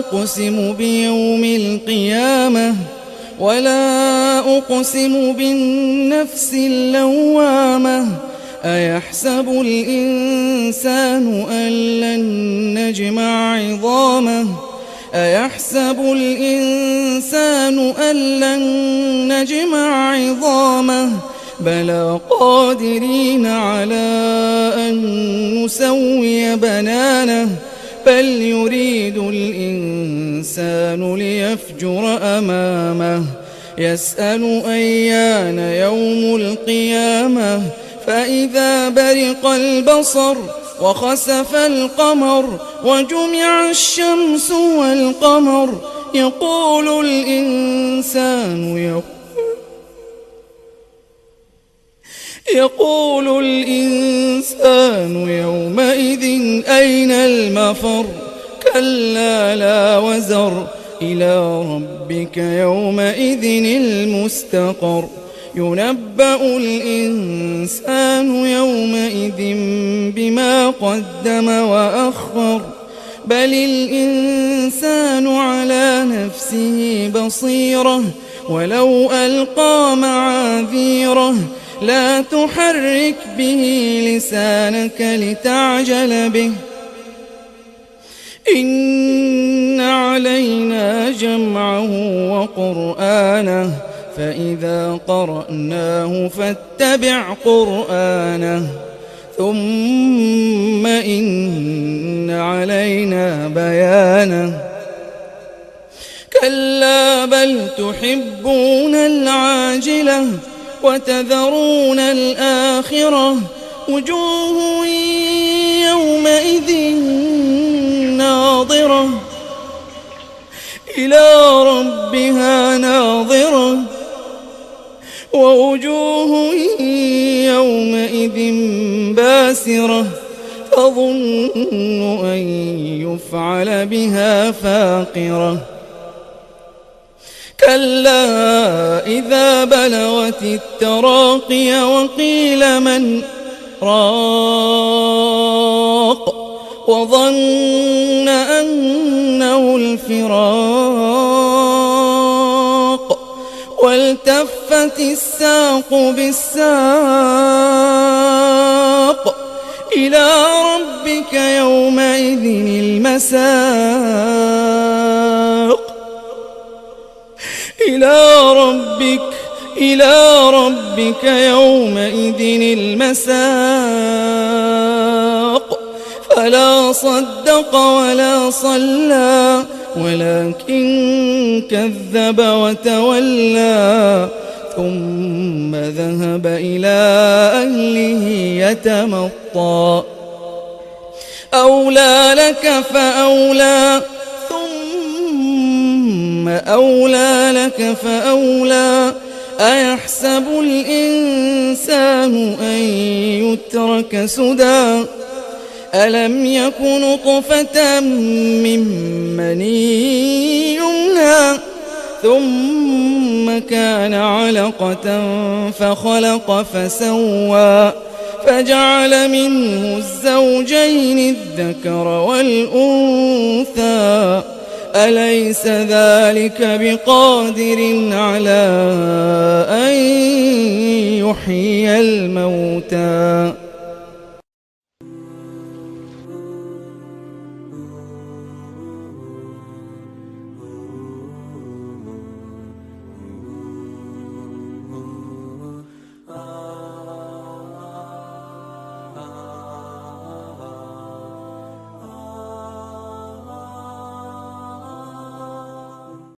أقسم بيوم القيامة ولا أقسم بالنفس اللوامة أيحسب الإنسان أن لن نجمع عظامه أيحسب الإنسان أن لن نجمع عظامه بلى قادرين على أن نسوي بنانه بل يريد الإنسان ليفجر أمامه يسأل أيان يوم القيامة فإذا برق البصر وخسف القمر وجمع الشمس والقمر يقول الإنسان يومئذ أين المفر كلا لا وزر إلى ربك يومئذ المستقر ينبأ الإنسان يومئذ بما قدم وأخر بل الإنسان على نفسه بصيرة ولو ألقى معاذيره لا تحرك به لسانك لتعجل به إن علينا جمعه وقرآنه فإذا قرأناه فاتبع قرآنه ثم إن علينا بيانه كلا بل تحبون العاجلة وتذرون الآخرة وجوه يومئذ ناظرة إلى ربها ناظرة ووجوه يومئذ باسرة تظن أن يفعل بها فاقرة كلا إذا بلغت التراقي وقيل من راق وظن أنه الفراق والتفت الساق بالساق إلى ربك يومئذ المساق إلى ربك يومئذ المساق فلا صدق ولا صلى ولكن كذب وتولى ثم ذهب إلى أهله يتمطى أولى لك فأولى ثم أولى لك فأولى أيحسب الإنسان أن يترك سدى ألم يك نطفة من مني يمنى ثم كان علقة فخلق فسوى فجعل منه الزوجين الذكر والأنثى أليس ذلك بقادر على أن يحيي الموتى